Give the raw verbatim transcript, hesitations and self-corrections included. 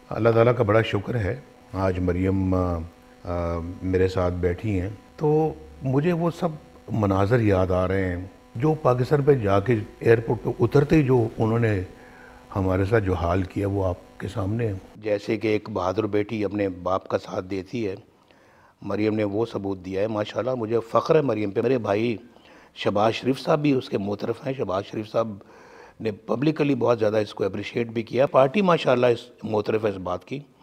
अल्लाह ताला का बड़ा शुक्र है, आज मरियम आ, आ, मेरे साथ बैठी हैं तो मुझे वो सब मनाज़र याद आ रहे हैं जो पाकिस्तान पे जाके एयरपोर्ट पे उतरते ही जो उन्होंने हमारे साथ जो हाल किया वो आपके सामने है। जैसे कि एक बहादुर बेटी अपने बाप का साथ देती है, मरियम ने वो सबूत दिया है। माशाल्लाह मुझे फ़ख्र है मरियम पे। मेरे भाई शहबाज शरीफ साहब भी उसके मोतरफ़ हैं। शहबाज शरीफ साहब ने पब्लिकली बहुत ज़्यादा इसको अप्रिशिएट भी किया। पार्टी माशाल्लाह इस मोतरफ़ है इस बात की।